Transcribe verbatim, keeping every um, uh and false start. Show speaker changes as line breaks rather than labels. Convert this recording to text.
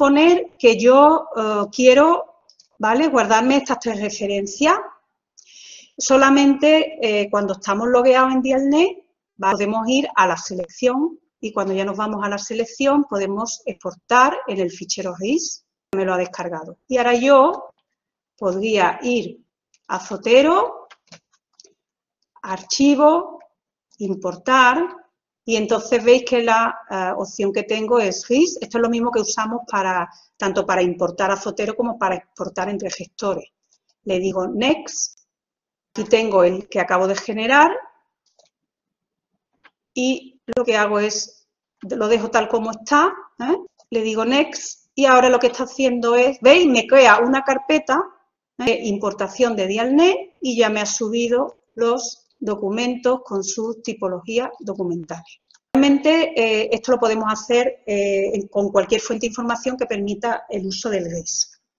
suponer que yo eh, quiero, ¿vale?, guardarme estas tres referencias. Solamente eh, cuando estamos logueados en Dialnet, ¿vale?, podemos ir a la selección y cuando ya nos vamos a la selección podemos exportar en el fichero R I S. Me lo ha descargado. Y ahora yo podría ir a Zotero, Archivo, Importar, y entonces veis que la uh, opción que tengo es R I S. Esto es lo mismo que usamos para tanto para importar a Zotero como para exportar entre gestores. Le digo Next, aquí tengo el que acabo de generar y lo que hago es, lo dejo tal como está, ¿eh? Le digo Next y ahora lo que está haciendo es, ¿veis? Me crea una carpeta de ¿eh? importación de Dialnet y ya me ha subido los documentos con sus tipologías documentales. Realmente eh, esto lo podemos hacer eh, con cualquier fuente de información que permita el uso del R I S.